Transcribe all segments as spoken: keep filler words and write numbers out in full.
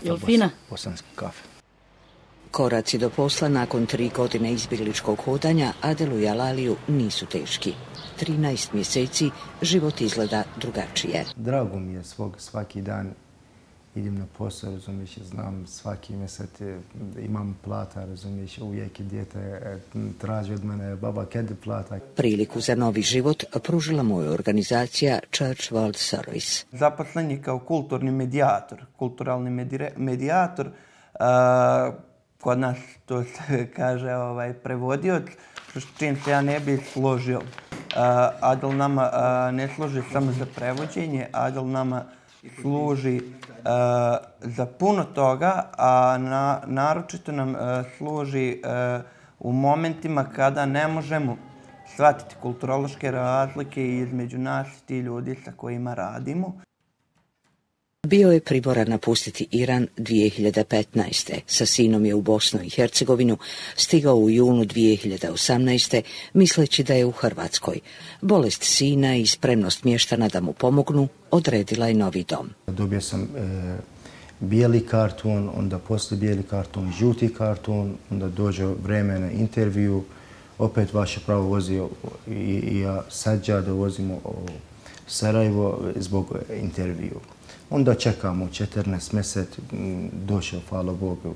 kafe, Jel fina? bosanski kafe. Koraci do posla nakon tri godine izbjegličkog hodanja Adelu i Alaliju nisu teški. trinaest mjeseci život izgleda drugačije. Drago mi je svog, svaki dan idem na posao, razumiješ, znam svaki mjesec imam plata, razumiješ, uvijek je dijete traži od mene, baba, kada plata. Priliku za novi život pružila mu je organizacija Church World Service. Zaposlen je kao kulturni medijator, kulturalni medire, medijator, uh, kod nas to se kaže ovaj, prevodioc, s čim se ja ne bih složio. Uh, Adel nama uh, ne služi samo za prevođenje, Adel nama služi uh, za puno toga, a na, naročito nam uh, služi uh, u momentima kada ne možemo shvatiti kulturološke razlike između nas i ti ljudi sa kojima radimo. Bio je primoran napustiti Iran dvije hiljade petnaeste. Sa sinom je u Bosnu i Hercegovinu stigao u junu dvije hiljade osamnaeste. misleći da je u Hrvatskoj. Bolest sina i spremnost mještana da mu pomognu odredila je novi dom. Dobio sam e, bijeli karton, onda poslije bijeli karton, žuti karton, onda dođe vreme na intervju, opet vaše pravo vozio i, i ja Sađa da vozimo u Sarajevo zbog intervju. Onda čekamo četrnaest mjeseci, došao, hvala Bogu,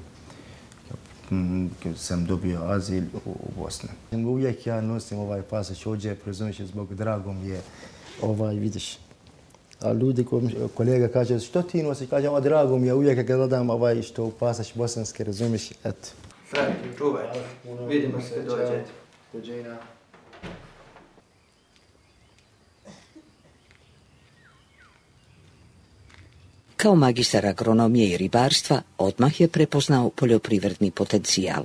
sam dobio azil u Bosni. Uvijek ja nosim ovaj pasoš ovdje, razumiješ, zbog drago mi je, ovaj, vidiš. A ljudi, kolega kaže, što ti nosi? Kaže, o, drago mi je, uvijek kad gledam ovaj što pasoš bosanski, razumiješ, eto. Sretni, čuvaj, vidimo se, dođete. Dođenja. Kao magistar agronomije i ribarstva odmah je prepoznao poljoprivredni potencijal.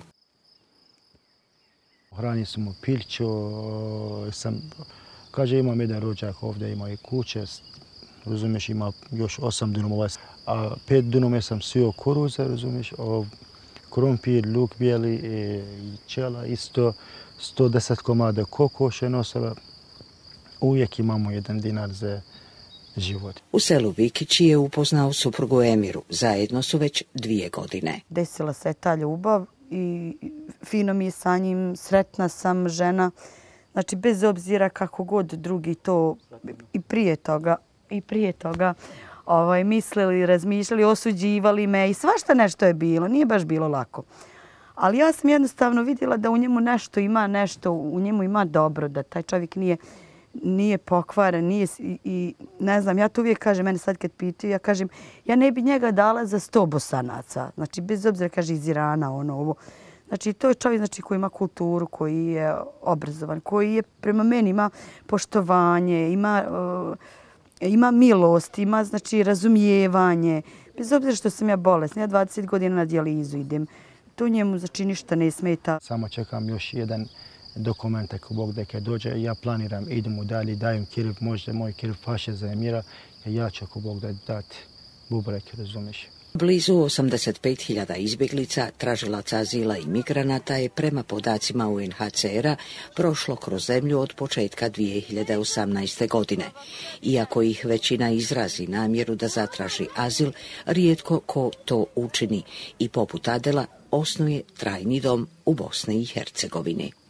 Hranio sam u Pilću, sam, kaže imam jedan rođak ovdje, ima i kuće, razumiješ, ima još osam dunoma, a pet dunoma sam sio kuruza, razumiješ, krompir, luk bijeli i čela, isto sto deset komada kokoše nosila. Uvijek imamo jedan dinar za život. U selu Vikići je upoznao suprugu Emiru. Zajedno su već dvije godine. Desila se ta ljubav i fino mi je sa njim, sretna sam žena. Znači, bez obzira kako god drugi to i prije toga, i prije toga ovaj, mislili, razmišljali, osuđivali me i svašta nešto je bilo. Nije baš bilo lako. Ali ja sam jednostavno vidjela da u njemu nešto ima, nešto u njemu ima dobro, da taj čovjek nije nije pokvaren, nije i, i ne znam, ja to uvijek kažem, mene sad kad pitaju, ja kažem, ja ne bi njega dala za sto Bosanaca. Znači, bez obzira, kaže, iz Irana, ono, ovo. Znači, to je čovjek, znači, koji ima kulturu, koji je obrazovan, koji je prema meni ima poštovanje, ima, uh, ima milost, ima, znači, razumijevanje. Bez obzira što sam ja bolesna, ja dvadeset godina na dijalizu idem. To njemu, znači, ništa ne smeta. Samo čekam još jedan dokument, ako Bog da kad dođe, ja planiram, idemo dalje, dajem kirv, možda moj kirv paše za Emira, ja ću ako Bog da dati bubrek, razumiješ. Blizu osamdeset pet hiljada izbjeglica, tražilaca azila i migranata je prema podacima U N H C R-a prošlo kroz zemlju od početka dvije hiljade osamnaeste. godine. Iako ih većina izrazi namjeru da zatraži azil, rijetko ko to učini i poput Adela osnuje trajni dom u Bosni i Hercegovini.